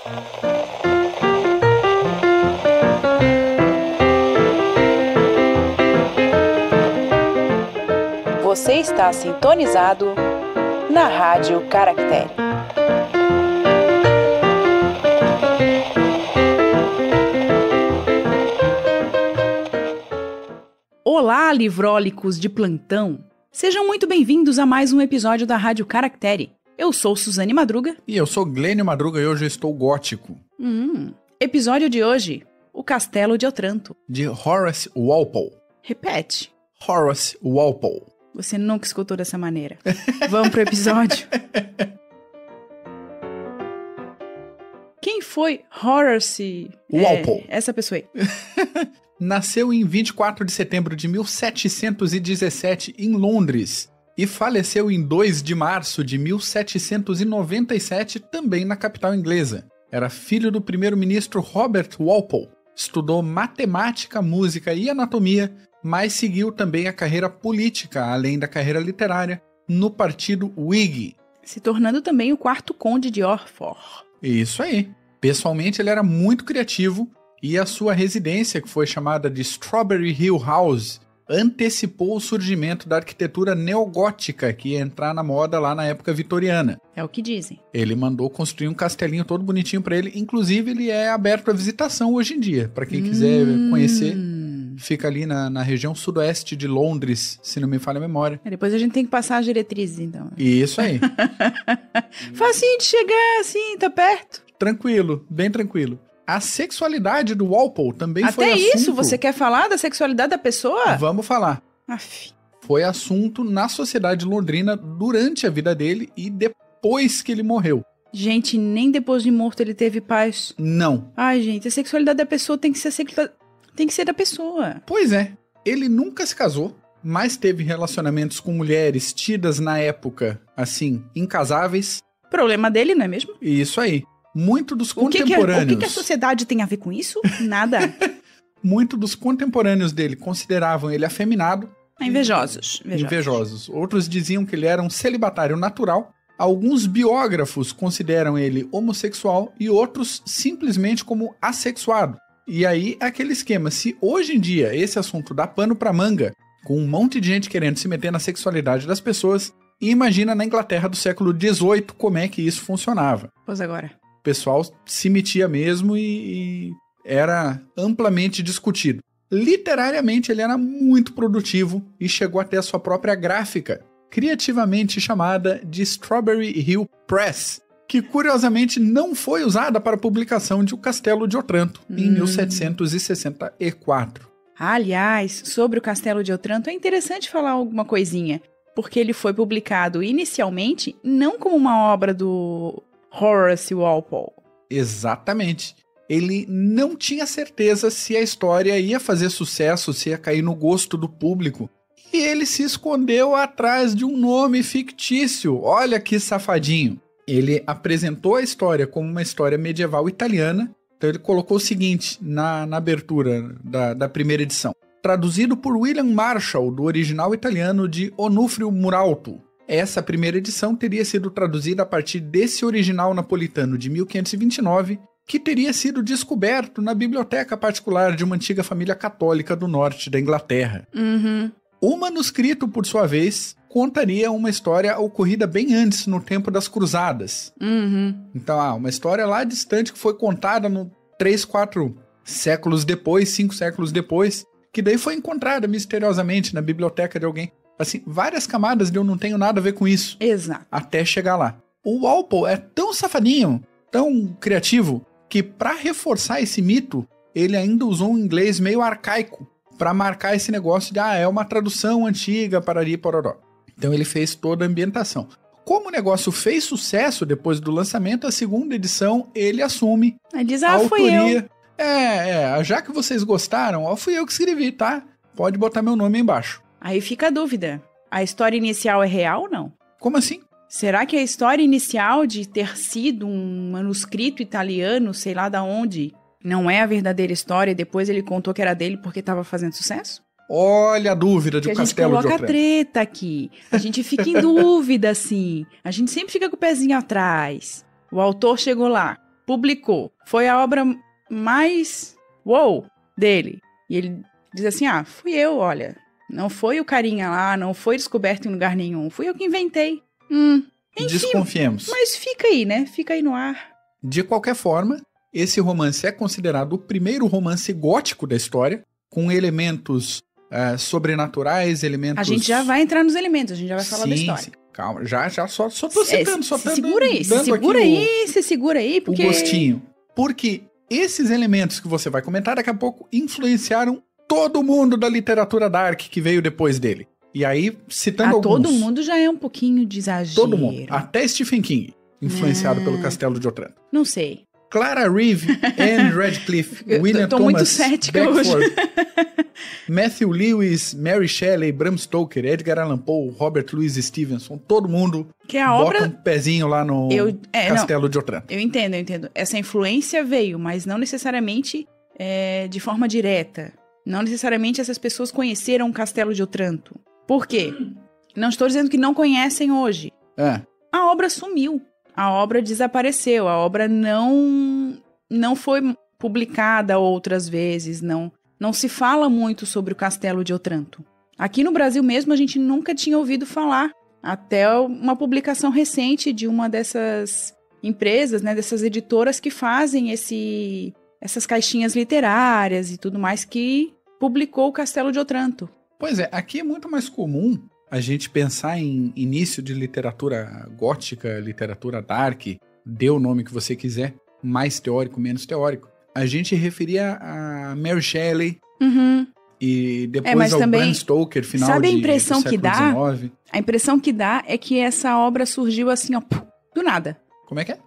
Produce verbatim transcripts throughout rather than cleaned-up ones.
Você está sintonizado na Rádio Caractere. Olá, livrólicos de plantão! Sejam muito bem-vindos a mais um episódio da Rádio Caractere. Eu sou Suzane Madruga. E eu sou Glênio Madruga e hoje eu estou gótico. Hum, episódio de hoje, O Castelo de Otranto. De Horace Walpole. Repete. Horace Walpole. Você nunca escutou dessa maneira. Vamos pro episódio? Quem foi Horace Walpole? É, essa pessoa aí. Nasceu em vinte e quatro de setembro de mil setecentos e dezessete em Londres e faleceu em dois de março de mil setecentos e noventa e sete também na capital inglesa. Era filho do primeiro-ministro Robert Walpole. Estudou matemática, música e anatomia, mas seguiu também a carreira política, além da carreira literária, no partido Whig. Se tornando também o quarto conde de Orford. Isso aí. Pessoalmente, ele era muito criativo e a sua residência, que foi chamada de Strawberry Hill House, antecipou o surgimento da arquitetura neogótica que ia entrar na moda lá na época vitoriana. É o que dizem. Ele mandou construir um castelinho todo bonitinho para ele. Inclusive, ele é aberto à visitação hoje em dia. Para quem hum... quiser conhecer, fica ali na, na região sudoeste de Londres, se não me falha a memória. É, depois a gente tem que passar as diretrizes, então. Isso aí. Facinho de chegar, assim, tá perto. Tranquilo, bem tranquilo. A sexualidade do Walpole também Até foi assunto... Até isso? Você quer falar da sexualidade da pessoa? Vamos falar. Aff. Foi assunto na sociedade londrina durante a vida dele e depois que ele morreu. Gente, nem depois de morto ele teve paz. Não. Ai, gente, a sexualidade da pessoa tem que ser sexual... tem que ser da pessoa. Pois é. Ele nunca se casou, mas teve relacionamentos com mulheres tidas na época, assim, incasáveis. Problema dele, não é mesmo? Isso aí. Muito dos o que contemporâneos... Que a, o que, que a sociedade tem a ver com isso? Nada. Muito dos contemporâneos dele consideravam ele afeminado. Invejosos. Invejosos. Invejosos. Outros diziam que ele era um celibatário natural. Alguns biógrafos consideram ele homossexual e outros simplesmente como assexuado. E aí, aquele esquema. Se hoje em dia esse assunto dá pano pra manga, com um monte de gente querendo se meter na sexualidade das pessoas, imagina na Inglaterra do século dezoito como é que isso funcionava. Pois agora. O pessoal se metia mesmo e, e era amplamente discutido. Literariamente, ele era muito produtivo e chegou até a sua própria gráfica, criativamente chamada de Strawberry Hill Press, que curiosamente não foi usada para a publicação de O Castelo de Otranto, hum. em mil setecentos e sessenta e quatro. Aliás, sobre o Castelo de Otranto é interessante falar alguma coisinha, porque ele foi publicado inicialmente não como uma obra do Horace Walpole. Exatamente. Ele não tinha certeza se a história ia fazer sucesso, se ia cair no gosto do público. E ele se escondeu atrás de um nome fictício. Olha que safadinho. Ele apresentou a história como uma história medieval italiana. Então ele colocou o seguinte na, na abertura da, da primeira edição. Traduzido por William Marshall, do original italiano de Onufrio Muralto. Essa primeira edição teria sido traduzida a partir desse original napolitano de mil quinhentos e vinte e nove, que teria sido descoberto na biblioteca particular de uma antiga família católica do norte da Inglaterra. Uhum. O manuscrito, por sua vez, contaria uma história ocorrida bem antes, no tempo das Cruzadas. Uhum. Então, ah, uma história lá distante que foi contada no três, quatro séculos depois, cinco séculos depois, que daí foi encontrada misteriosamente na biblioteca de alguém. Assim, várias camadas de eu não tenho nada a ver com isso. Exato. Até chegar lá. O Walpole é tão safadinho, tão criativo, que para reforçar esse mito, ele ainda usou um inglês meio arcaico para marcar esse negócio de, ah, é uma tradução antiga, parari, pororó. Então ele fez toda a ambientação. Como o negócio fez sucesso depois do lançamento, a segunda edição ele assume ele diz, ah, a autoria. Fui eu. É, é, já que vocês gostaram, ó, fui eu que escrevi, tá? Pode botar meu nome aí embaixo. Aí fica a dúvida. A história inicial é real ou não? Como assim? Será que a história inicial de ter sido um manuscrito italiano, sei lá da onde, não é a verdadeira história e depois ele contou que era dele porque estava fazendo sucesso? Olha a dúvida de o Castelo de Otranto. A gente coloca treta aqui. A gente fica em dúvida, assim. A gente sempre fica com o pezinho atrás. O autor chegou lá. publicou. Foi a obra mais wow dele. E ele diz assim, ah, fui eu, olha. Não foi o carinha lá, não foi descoberto em lugar nenhum. Fui eu que inventei. Hum, enfim, desconfiemos. Mas fica aí, né? Fica aí no ar. De qualquer forma, esse romance é considerado o primeiro romance gótico da história, com elementos uh, sobrenaturais, elementos... A gente já vai entrar nos elementos, a gente já vai falar sim, da história. Sim, calma, já, já só, só tô citando, é, só se tô segura aí, se segura aí, se segura aí, porque... O gostinho. Porque esses elementos que você vai comentar daqui a pouco influenciaram todo mundo da literatura dark que veio depois dele. E aí, citando ah, alguns... todo mundo já é um pouquinho de exagero. Todo mundo. Até Stephen King, influenciado ah, pelo Castelo de Otranto. Não sei. Clara Reeve, Anne Radcliffe, William tô, tô Thomas muito cética Beckford, hoje. Matthew Lewis, Mary Shelley, Bram Stoker, Edgar Allan Poe, Robert Louis Stevenson, todo mundo que a bota obra... um pezinho lá no eu, é, Castelo não, de Otranto. Eu entendo, eu entendo. Essa influência veio, mas não necessariamente é, de forma direta. Não necessariamente essas pessoas conheceram o Castelo de Otranto. Por quê? Não estou dizendo que não conhecem hoje. É. A obra sumiu. A obra desapareceu. A obra não, não foi publicada outras vezes. Não, não se fala muito sobre o Castelo de Otranto. Aqui no Brasil mesmo a gente nunca tinha ouvido falar. Até uma publicação recente de uma dessas empresas, né, dessas editoras que fazem esse, essas caixinhas literárias e tudo mais, que publicou o Castelo de Otranto. Pois é, aqui é muito mais comum a gente pensar em início de literatura gótica, literatura dark, dê o nome que você quiser, mais teórico, menos teórico. A gente referia a Mary Shelley uhum. e depois é, ao também, Bram Stoker, final sabe a de, impressão do que século dá? dezenove. A impressão que dá é que essa obra surgiu assim, ó, do nada. Como é que é?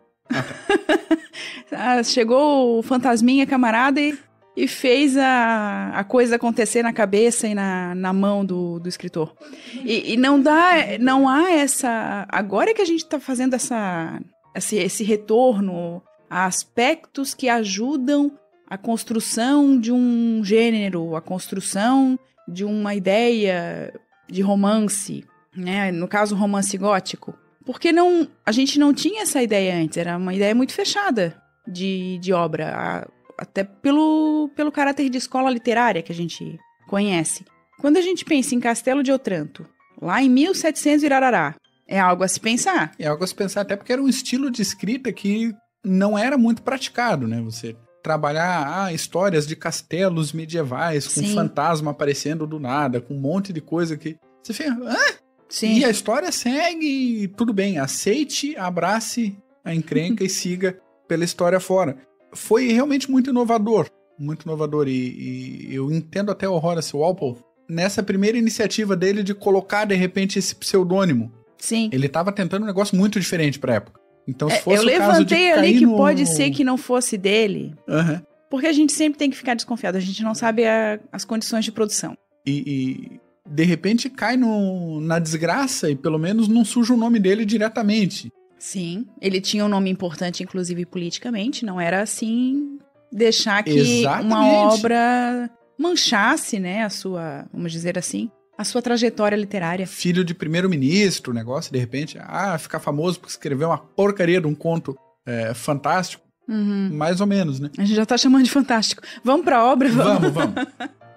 Ah, tá. Chegou o fantasminha camarada e... E fez a, a coisa acontecer na cabeça e na, na mão do, do escritor. E, e não dá, não há essa... Agora que a gente está fazendo essa, esse, esse retorno a aspectos que ajudam a construção de um gênero, a construção de uma ideia de romance, né? No caso, romance gótico. Porque não, a gente não tinha essa ideia antes, era uma ideia muito fechada de, de obra. A, até pelo, pelo caráter de escola literária que a gente conhece. Quando a gente pensa em Castelo de Otranto, lá em mil e setecentos irarará, é algo a se pensar. É algo a se pensar, até porque era um estilo de escrita que não era muito praticado, né? Você trabalhar ah, histórias de castelos medievais, com Sim. fantasma aparecendo do nada, com um monte de coisa que... Você fica... Hã? Sim. E a história segue, tudo bem, aceite, abrace a encrenca e siga pela história fora. Foi realmente muito inovador, muito inovador, e, e eu entendo até o Horace Walpole nessa primeira iniciativa dele de colocar, de repente, esse pseudônimo. Sim. Ele estava tentando um negócio muito diferente pra época. Então, se é, fosse eu o caso de levantei ali cair que no... pode ser que não fosse dele, uhum. porque a gente sempre tem que ficar desconfiado, a gente não sabe a, as condições de produção. E... e... de repente cai no, na desgraça e pelo menos não suja o nome dele diretamente. Sim, ele tinha um nome importante, inclusive politicamente, não era assim deixar que Exatamente. Uma obra manchasse, né, a sua, vamos dizer assim, a sua trajetória literária. Filho de primeiro-ministro, o negócio, de repente, ah, ficar famoso porque escreveu uma porcaria de um conto é, fantástico, uhum. mais ou menos, né? A gente já tá chamando de fantástico. Vamos pra obra? Vamos, vamos. vamos.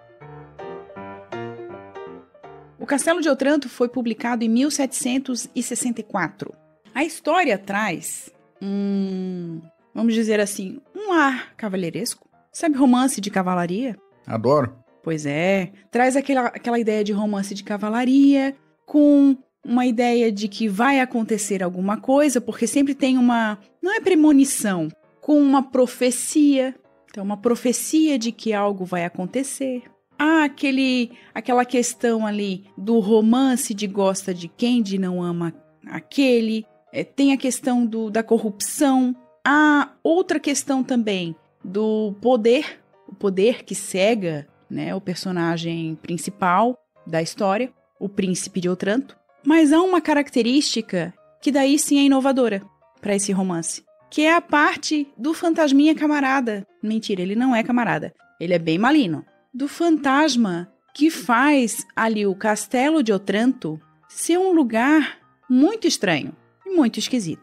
O Castelo de Otranto foi publicado em mil setecentos e sessenta e quatro. A história traz um, vamos dizer assim, um ar cavalheiresco. Sabe romance de cavalaria? Adoro. Pois é, traz aquela, aquela ideia de romance de cavalaria com uma ideia de que vai acontecer alguma coisa, porque sempre tem uma, não é premonição, com uma profecia. Então, uma profecia de que algo vai acontecer. Há aquele, aquela questão ali do romance de gosta de quem, de não ama aquele. É, tem a questão do, da corrupção. Há outra questão também do poder. O poder que cega, né, o personagem principal da história, o príncipe de Otranto. Mas há uma característica que daí sim é inovadora para esse romance. Que é a parte do fantasminha camarada. Mentira, ele não é camarada. Ele é bem malino. Do fantasma que faz ali o Castelo de Otranto ser um lugar muito estranho e muito esquisito.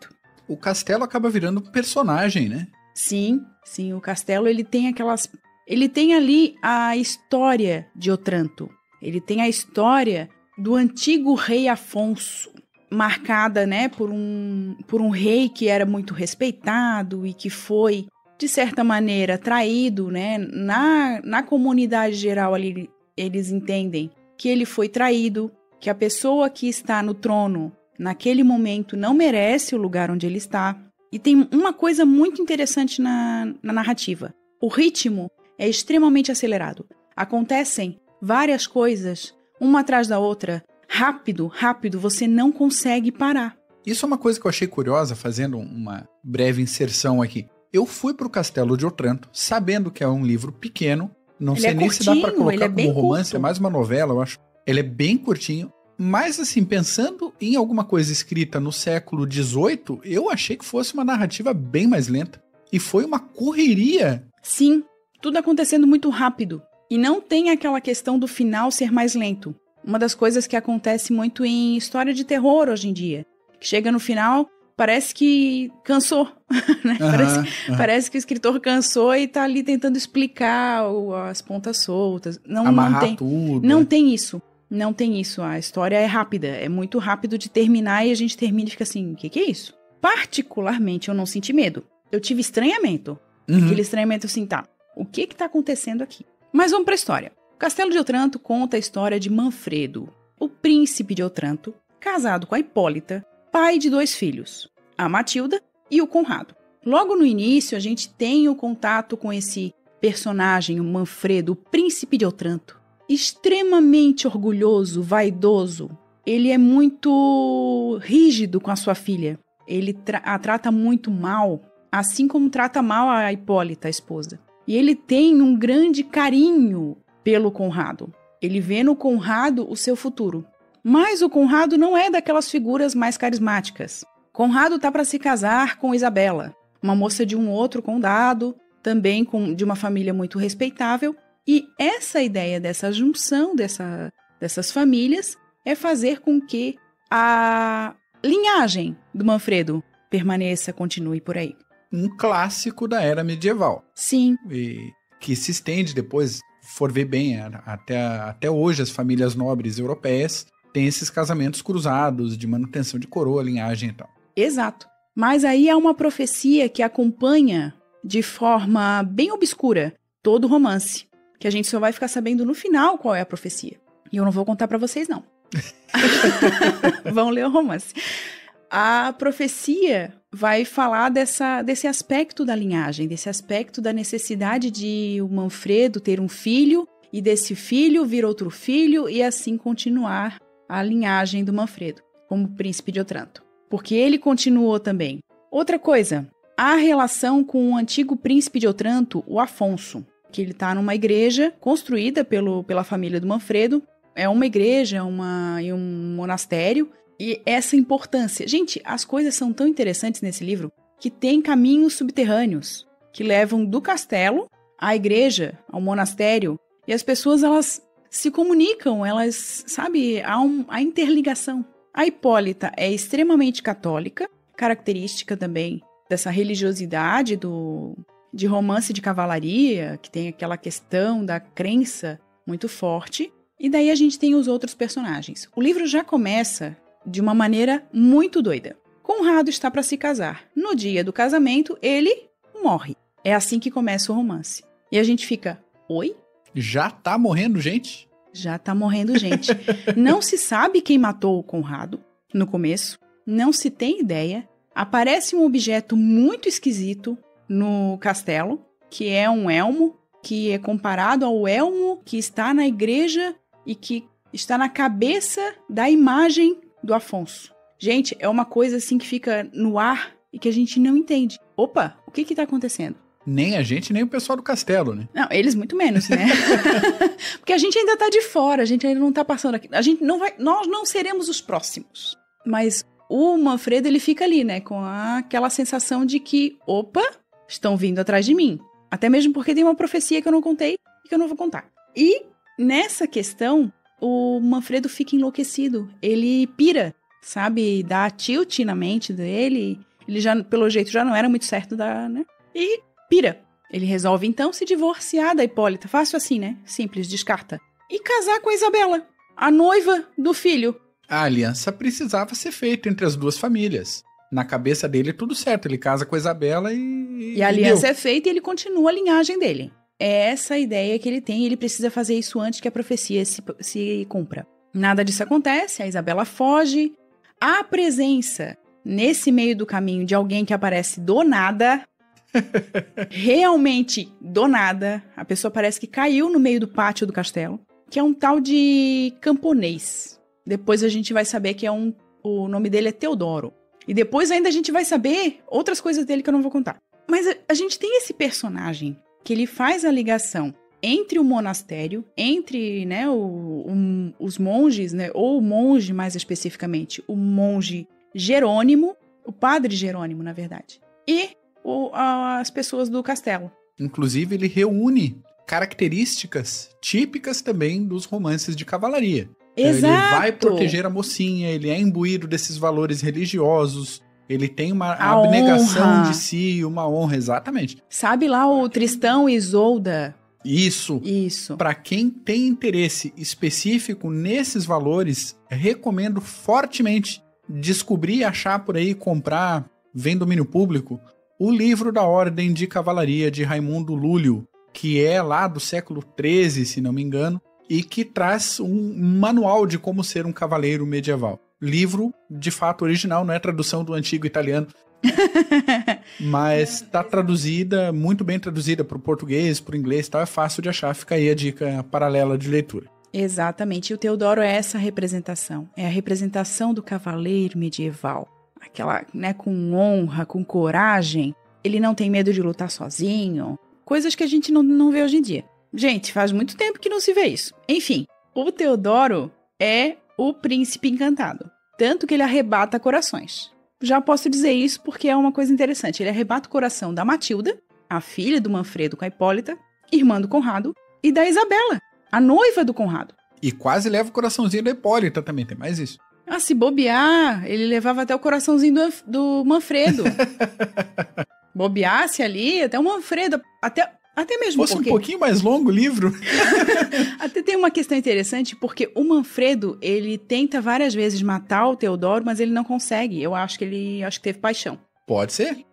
o castelo acaba virando um personagem, né? Sim, sim, o castelo ele tem aquelas... Ele tem ali a história de Otranto. Ele tem a história do antigo rei Afonso, marcada, né, por um, por um rei que era muito respeitado e que foi, de certa maneira, traído, né? Na, na comunidade geral ali, eles entendem que ele foi traído, que a pessoa que está no trono, naquele momento, não merece o lugar onde ele está. E tem uma coisa muito interessante na, na narrativa. O ritmo é extremamente acelerado. Acontecem várias coisas, uma atrás da outra, rápido, rápido, você não consegue parar. Isso é uma coisa que eu achei curiosa, fazendo uma breve inserção aqui. Eu fui pro Castelo de Otranto, sabendo que é um livro pequeno, não ele sei é nem curtinho, se dá pra colocar é como romance, curto. é mais uma novela, eu acho. Ele é bem curtinho, mas assim, pensando em alguma coisa escrita no século dezoito, eu achei que fosse uma narrativa bem mais lenta. E foi uma correria. Sim, tudo acontecendo muito rápido. E não tem aquela questão do final ser mais lento. Uma das coisas que acontece muito em história de terror hoje em dia. Que chega no final, parece que cansou. Né? Uhum, parece, uhum. parece que o escritor cansou e tá ali tentando explicar o, as pontas soltas. Não, Amarrar não tem, tudo. Não né? tem isso. Não tem isso. A história é rápida. É muito rápido de terminar e a gente termina e fica assim, o que, que é isso? Particularmente, eu não senti medo. Eu tive estranhamento. Uhum. Aquele estranhamento assim, tá, o que que tá acontecendo aqui? Mas vamos pra história. O Castelo de Otranto conta a história de Manfredo, o príncipe de Otranto, casado com a Hipólita, pai de dois filhos, a Matilda e o Conrado. Logo no início, a gente tem o contato com esse personagem, o Manfredo, o príncipe de Otranto, extremamente orgulhoso, vaidoso. Ele é muito rígido com a sua filha. Ele tra- a trata muito mal, assim como trata mal a Hipólita, a esposa. E ele tem um grande carinho pelo Conrado. Ele vê no Conrado o seu futuro. Mas o Conrado não é daquelas figuras mais carismáticas. Conrado tá para se casar com Isabela, uma moça de um outro condado, também com, de uma família muito respeitável. E essa ideia dessa junção dessa, dessas famílias é fazer com que a linhagem do Manfredo permaneça, continue por aí. Um clássico da era medieval. Sim. E que se estende depois, for ver bem, até, até hoje as famílias nobres europeias têm esses casamentos cruzados de manutenção de coroa, linhagem e tal. Exato. Mas aí há uma profecia que acompanha de forma bem obscura todo o romance, que a gente só vai ficar sabendo no final qual é a profecia. E eu não vou contar pra vocês, não. Vão ler o romance. A profecia vai falar dessa, desse aspecto da linhagem, desse aspecto da necessidade de o Manfredo ter um filho, e desse filho vir outro filho, e assim continuar a linhagem do Manfredo, como príncipe de Otranto. Porque ele continuou também. Outra coisa, a relação com o antigo príncipe de Otranto, o Afonso, que ele está numa igreja construída pelo, pela família do Manfredo. É uma igreja uma, e um monastério. E essa importância. Gente, as coisas são tão interessantes nesse livro que tem caminhos subterrâneos que levam do castelo à igreja, ao monastério. E as pessoas, elas se comunicam, elas, sabe, há um, a interligação. A Hipólita é extremamente católica, característica também dessa religiosidade do, de romance de cavalaria, que tem aquela questão da crença muito forte. E daí a gente tem os outros personagens. O livro já começa de uma maneira muito doida. Conrado está para se casar. No dia do casamento, ele morre. É assim que começa o romance. E a gente fica, oi? Já tá morrendo gente? Já tá morrendo gente. Não se sabe quem matou o Conrado no começo. Não se tem ideia. Aparece um objeto muito esquisito no castelo, que é um elmo, que é comparado ao elmo que está na igreja e que está na cabeça da imagem do Afonso. Gente, é uma coisa assim que fica no ar e que a gente não entende. Opa, o que que tá acontecendo? Nem a gente, nem o pessoal do castelo, né? Não, eles muito menos, né? Porque a gente ainda tá de fora, a gente ainda não tá passando aqui. A gente não vai, nós não seremos os próximos. Mas o Manfredo, ele fica ali, né? Com aquela sensação de que, opa, estão vindo atrás de mim. Até mesmo porque tem uma profecia que eu não contei e que eu não vou contar. E nessa questão, o Manfredo fica enlouquecido. Ele pira, sabe? Dá tilt na mente dele Ele já, pelo jeito, já não era muito certo da, né? E pira. Ele resolve, então, se divorciar da Hipólita. Fácil assim, né? Simples, descarta. E casar com a Isabela, a noiva do filho. A aliança precisava ser feita entre as duas famílias. Na cabeça dele, tudo certo. Ele casa com a Isabela e... E a aliança é feita e ele continua a linhagem dele. É essa a ideia que ele tem e ele precisa fazer isso antes que a profecia se, se cumpra. Nada disso acontece, a Isabela foge. A presença, nesse meio do caminho, de alguém que aparece do nada... realmente do nada, a pessoa parece que caiu no meio do pátio do castelo, que é um tal de camponês. Depois a gente vai saber que é um, o nome dele é Teodoro. E depois ainda a gente vai saber outras coisas dele que eu não vou contar. Mas a, a gente tem esse personagem que ele faz a ligação entre o monastério, entre, né, o, o, os monges, né, ou o monge mais especificamente, o monge Jerônimo, o padre Jerônimo, na verdade, e o, as pessoas do castelo. Inclusive, ele reúne características típicas também dos romances de cavalaria. Exato. Ele vai proteger a mocinha, ele é imbuído desses valores religiosos, ele tem uma a abnegação honra. de si, uma honra, exatamente. Sabe lá o Tristão e Isolda? Isso. Isso. Para quem tem interesse específico nesses valores, recomendo fortemente descobrir e achar por aí, comprar, vem domínio público, o livro da Ordem de Cavalaria de Raimundo Lúlio, que é lá do século treze, se não me engano, e que traz um manual de como ser um cavaleiro medieval. Livro, de fato, original, não é tradução do antigo italiano, mas está traduzida, muito bem traduzida para o português, para o inglês, tal, é fácil de achar, fica aí a dica paralela de leitura. Exatamente, e o Teodoro é essa representação, é a representação do cavaleiro medieval. Aquela, né, com honra, com coragem, ele não tem medo de lutar sozinho, coisas que a gente não, não vê hoje em dia. Gente, faz muito tempo que não se vê isso. Enfim, o Teodoro é o príncipe encantado, tanto que ele arrebata corações. Já posso dizer isso porque é uma coisa interessante, ele arrebata o coração da Matilda, a filha do Manfredo com a Hipólita, irmã do Conrado, e da Isabela, a noiva do Conrado. E quase leva o coraçãozinho da Hipólita também, tem mais isso. Ah, se bobear, ele levava até o coraçãozinho do, do Manfredo. Bobeasse ali, até o Manfredo, até, até mesmo Fosse porque... um pouquinho mais longo o livro. Até tem uma questão interessante, porque o Manfredo, ele tenta várias vezes matar o Teodoro, mas ele não consegue. Eu acho que ele acho que teve paixão. Pode ser.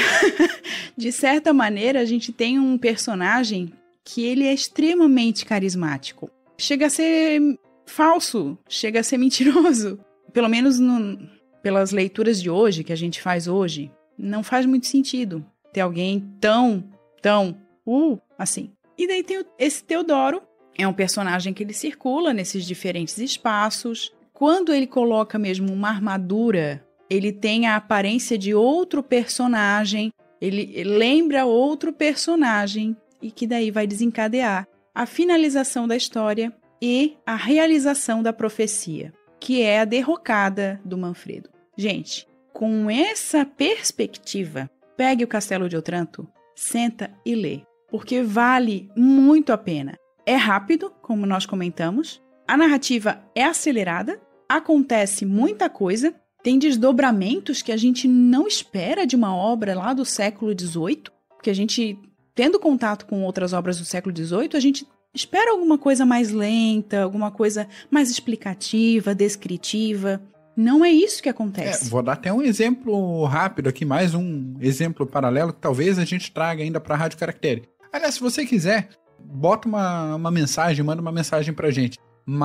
De certa maneira, a gente tem um personagem que ele é extremamente carismático. Chega a ser falso, chega a ser mentiroso. Pelo menos no, pelas leituras de hoje, que a gente faz hoje, não faz muito sentido ter alguém tão, tão, uh, assim. E daí tem o, esse Teodoro, é um personagem que ele circula nesses diferentes espaços. Quando ele coloca mesmo uma armadura, ele tem a aparência de outro personagem, ele lembra outro personagem, e que daí vai desencadear a finalização da história e a realização da profecia, que é a derrocada do Manfredo. Gente, com essa perspectiva, pegue o Castelo de Otranto, senta e lê, porque vale muito a pena. É rápido, como nós comentamos, a narrativa é acelerada, acontece muita coisa, tem desdobramentos que a gente não espera de uma obra lá do século dezoito, porque a gente, tendo contato com outras obras do século dezoito, a gente espera alguma coisa mais lenta, alguma coisa mais explicativa, descritiva. Não é isso que acontece. É, vou dar até um exemplo rápido aqui, mais um exemplo paralelo que talvez a gente traga ainda para a Rádio Caractere. Aliás, se você quiser, bota uma, uma mensagem, manda uma mensagem pra gente.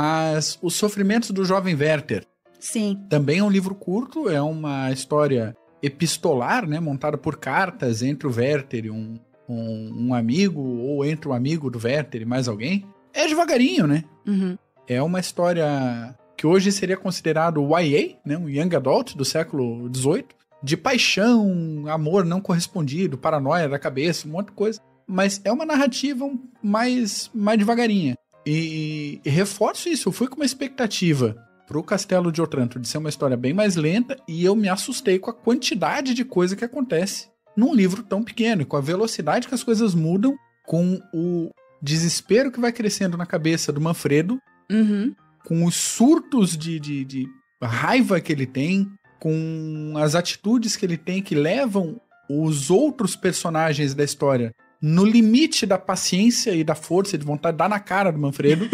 Mas Os Sofrimentos do Jovem Werther. Sim. Também é um livro curto, é uma história epistolar, né, montada por cartas entre o Werther e um, um, um amigo, ou entre um amigo do Werther e mais alguém. É devagarinho, né? Uhum. É uma história que hoje seria considerado Y A, né, um Young Adult do século dezoito, de paixão, amor não correspondido, paranoia da cabeça, um monte de coisa. Mas é uma narrativa mais, mais devagarinha. E, e reforço isso, eu fui com uma expectativa pro Castelo de Otranto de ser uma história bem mais lenta, e eu me assustei com a quantidade de coisa que acontece num livro tão pequeno, com a velocidade que as coisas mudam, com o desespero que vai crescendo na cabeça do Manfredo, Uhum. com os surtos de, de, de raiva que ele tem, com as atitudes que ele tem que levam os outros personagens da história no limite da paciência e da força e de vontade, dá na cara do Manfredo.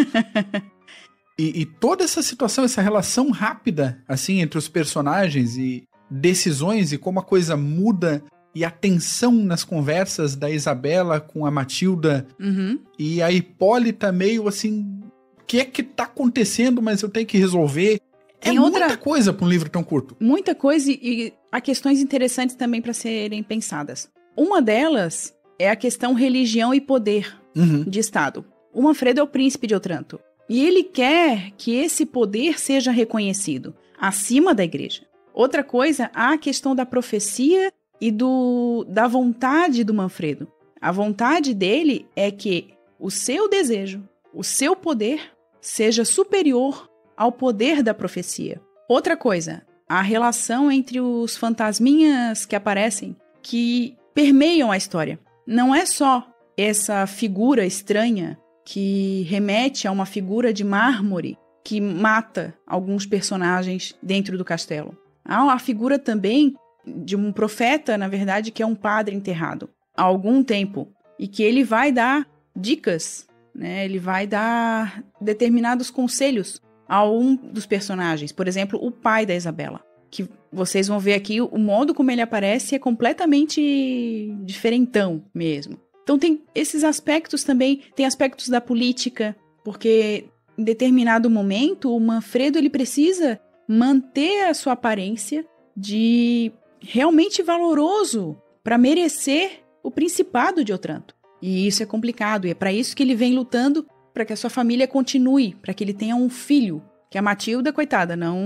e, e toda essa situação, essa relação rápida, assim, entre os personagens e decisões e como a coisa muda e a tensão nas conversas da Isabela com a Matilda uhum. e a Hipólita meio assim, o que é que tá acontecendo, mas eu tenho que resolver. Tem é outra... muita coisa para um livro tão curto. Muita coisa e há questões interessantes também para serem pensadas. Uma delas é a questão religião e poder uhum. de Estado. O Manfredo é o príncipe de Otranto. E ele quer que esse poder seja reconhecido acima da igreja. Outra coisa, há a questão da profecia e do, da vontade do Manfredo. A vontade dele é que o seu desejo, o seu poder, seja superior ao poder da profecia. Outra coisa, a relação entre os fantasminhas que aparecem, que permeiam a história. Não é só essa figura estranha que remete a uma figura de mármore que mata alguns personagens dentro do castelo. Há a figura também de um profeta, na verdade, que é um padre enterrado há algum tempo e que ele vai dar dicas, né? Ele vai dar determinados conselhos a um dos personagens. Por exemplo, o pai da Isabela, que vocês vão ver aqui, o modo como ele aparece é completamente diferentão mesmo. Então tem esses aspectos também, tem aspectos da política, porque em determinado momento o Manfredo ele precisa manter a sua aparência de realmente valoroso para merecer o principado de Otranto. E isso é complicado, e é para isso que ele vem lutando, para que a sua família continue, para que ele tenha um filho, que a Matilda, coitada, não,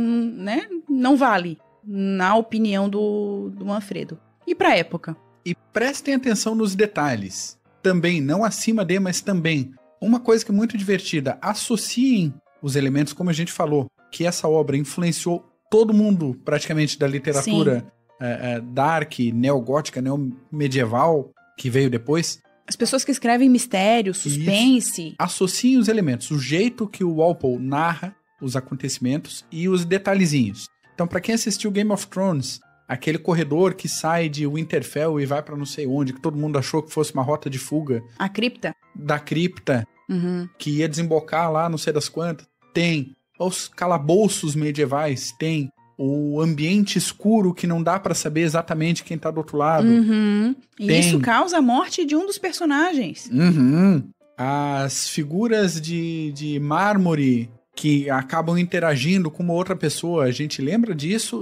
né, não vale, na opinião do, do Manfredo. E para a época? E prestem atenção nos detalhes. Também, não acima de, mas também. Uma coisa que é muito divertida, associem os elementos, como a gente falou, que essa obra influenciou todo mundo, praticamente, da literatura é, é, dark, neogótica, neomedieval, que veio depois. As pessoas que escrevem mistério, suspense. Isso. Associem os elementos, o jeito que o Walpole narra os acontecimentos e os detalhezinhos. Então, para quem assistiu Game of Thrones, aquele corredor que sai de Winterfell e vai pra não sei onde, que todo mundo achou que fosse uma rota de fuga. A cripta. Da cripta, uhum. que ia desembocar lá, não sei das quantas. Tem. Os calabouços medievais, tem. O ambiente escuro que não dá pra saber exatamente quem tá do outro lado. Uhum. E tem. Isso causa a morte de um dos personagens. Uhum. As figuras de, de mármore que acabam interagindo com uma outra pessoa. A gente lembra disso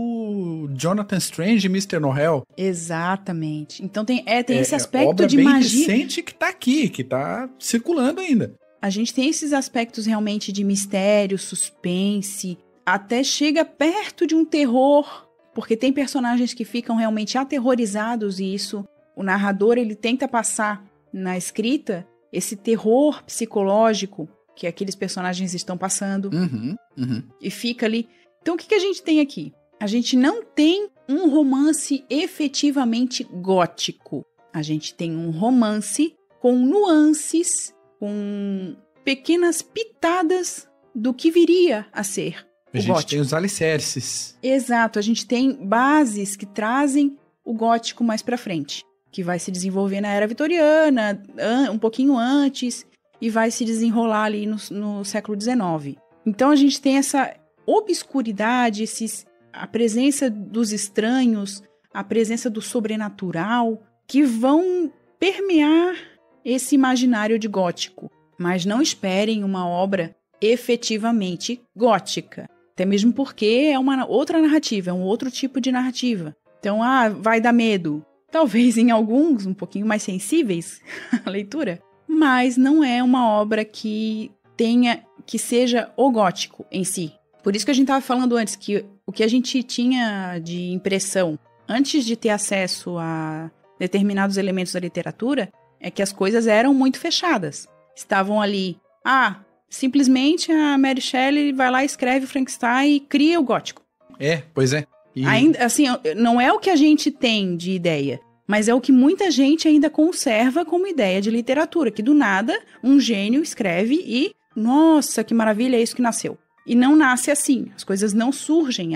do Jonathan Strange e mister Norrell. Exatamente. Então tem, é, tem é, esse aspecto obra de bem magia. recente que tá aqui, que tá circulando ainda. A gente tem esses aspectos realmente de mistério, suspense, até chega perto de um terror, porque tem personagens que ficam realmente aterrorizados e isso, o narrador ele tenta passar na escrita esse terror psicológico que aqueles personagens estão passando, uhum, uhum. e fica ali. Então, o que, que a gente tem aqui? A gente não tem um romance efetivamente gótico. A gente tem um romance com nuances, com pequenas pitadas do que viria a ser a o gente gótico. Tem os alicerces. Exato, a gente tem bases que trazem o gótico mais pra frente, que vai se desenvolver na Era Vitoriana, um pouquinho antes, e vai se desenrolar ali no, no século dezenove. Então a gente tem essa obscuridade, esses, a presença dos estranhos, a presença do sobrenatural, que vão permear esse imaginário de gótico. Mas não esperem uma obra efetivamente gótica. Até mesmo porque é uma outra narrativa, é um outro tipo de narrativa. Então, ah, vai dar medo. Talvez em alguns um pouquinho mais sensíveis à leitura, mas não é uma obra que tenha, que seja o gótico em si. Por isso que a gente estava falando antes, que o que a gente tinha de impressão antes de ter acesso a determinados elementos da literatura é que as coisas eram muito fechadas. Estavam ali, ah, simplesmente a Mary Shelley vai lá, escreve Frankenstein e cria o gótico. É, pois é. E... Ainda, assim, não é o que a gente tem de ideia, mas é o que muita gente ainda conserva como ideia de literatura, que do nada um gênio escreve e, nossa, que maravilha, é isso que nasceu. E não nasce assim, as coisas não surgem assim.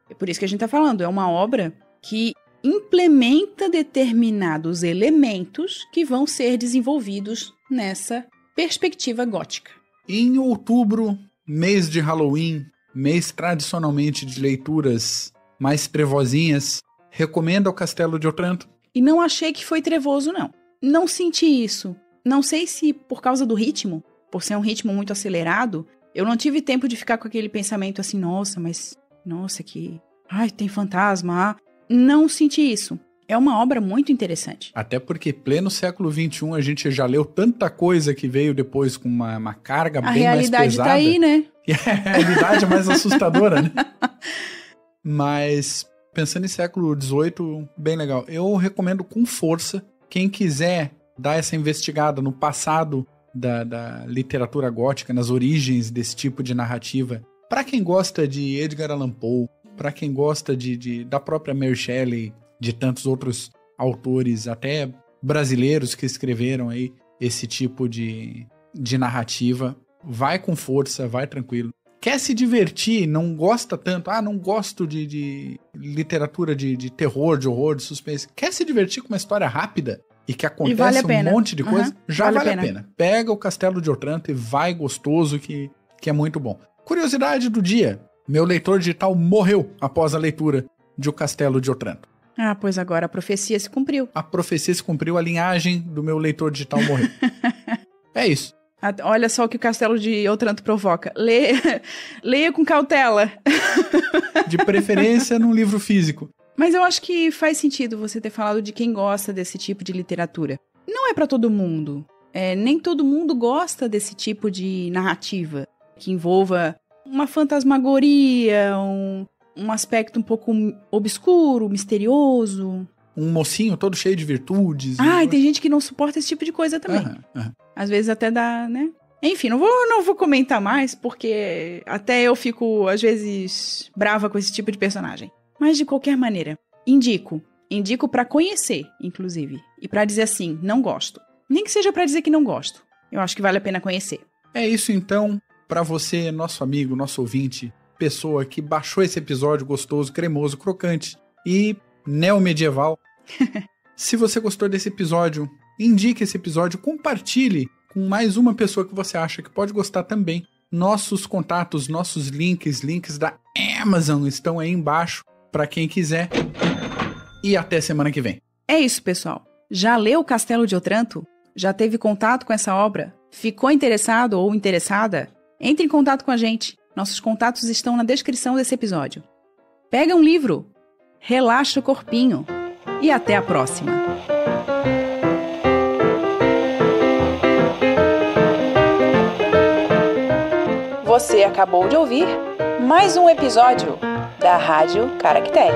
É por isso que a gente está falando, é uma obra que implementa determinados elementos que vão ser desenvolvidos nessa perspectiva gótica. Em outubro, mês de Halloween, mês tradicionalmente de leituras mais trevozinhas, recomendo O Castelo de Otranto? E não achei que foi trevoso, não. Não senti isso. Não sei se por causa do ritmo, por ser um ritmo muito acelerado, eu não tive tempo de ficar com aquele pensamento assim, nossa, mas, nossa, que... Ai, tem fantasma, ah. Não senti isso. É uma obra muito interessante. Até porque, pleno século vinte e um, a gente já leu tanta coisa que veio depois com uma, uma carga a bem mais pesada. A realidade tá aí, né? E a realidade é mais assustadora, né? Mas, pensando em século dezoito, bem legal. Eu recomendo com força, quem quiser dar essa investigada no passado da, da literatura gótica, nas origens desse tipo de narrativa. Para quem gosta de Edgar Allan Poe, para quem gosta de, de, da própria Mary Shelley, de tantos outros autores, até brasileiros que escreveram aí esse tipo de, de narrativa, vai com força, vai tranquilo. Quer se divertir, não gosta tanto, ah, não gosto de, de literatura de, de terror, de horror, de suspense. Quer se divertir com uma história rápida e que acontece e vale um monte de coisa? Uhum, já vale, vale a, pena. a pena. Pega O Castelo de Otranto e vai gostoso, que, que é muito bom. Curiosidade do dia. Meu leitor digital morreu após a leitura de O Castelo de Otranto. Ah, pois agora a profecia se cumpriu. A profecia se cumpriu, a linhagem do meu leitor digital morreu. É isso. Olha só o que o Castelo de Otranto provoca. Leia, leia com cautela. De preferência num livro físico. Mas eu acho que faz sentido você ter falado de quem gosta desse tipo de literatura. Não é pra todo mundo. É, nem todo mundo gosta desse tipo de narrativa que envolva uma fantasmagoria, um, um aspecto um pouco obscuro, misterioso. Um mocinho todo cheio de virtudes. Ah, e tem gente que não suporta esse tipo de coisa também. Aham, aham. Às vezes até dá, né? Enfim, não vou, não vou comentar mais, porque até eu fico, às vezes, brava com esse tipo de personagem. Mas, de qualquer maneira, indico. Indico pra conhecer, inclusive. E pra dizer assim, não gosto. Nem que seja pra dizer que não gosto. Eu acho que vale a pena conhecer. É isso, então. Pra você, nosso amigo, nosso ouvinte, pessoa que baixou esse episódio gostoso, cremoso, crocante e neomedieval. Se você gostou desse episódio, indique esse episódio, compartilhe com mais uma pessoa que você acha que pode gostar também. Nossos contatos, nossos links, links da Amazon estão aí embaixo para quem quiser. E até semana que vem. É isso, pessoal. Já leu O Castelo de Otranto? Já teve contato com essa obra? Ficou interessado ou interessada? Entre em contato com a gente. Nossos contatos estão na descrição desse episódio. Pega um livro, relaxa o corpinho e até a próxima. Você acabou de ouvir mais um episódio da Rádio Caractere.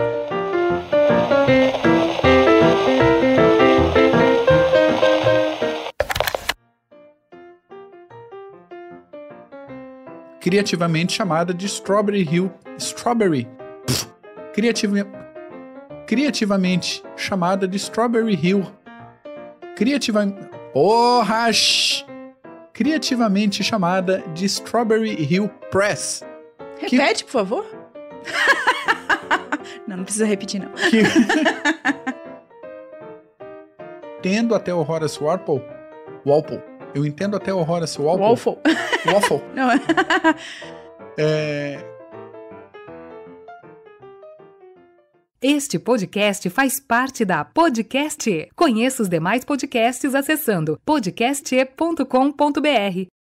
Criativamente chamada de Strawberry Hill... Strawberry... Criativa, criativamente chamada de Strawberry Hill. Criativa... Porra! Criativamente chamada de Strawberry Hill Press. Repete, que... por favor. Não, não precisa repetir, não. Que... Tendo até o Horace Walpole... Walpole. Eu entendo até o Horace Walpole. Waffle. Waffle. Não. É... Este podcast faz parte da Podcast E. Conheça os demais podcasts acessando podcast e ponto com ponto br.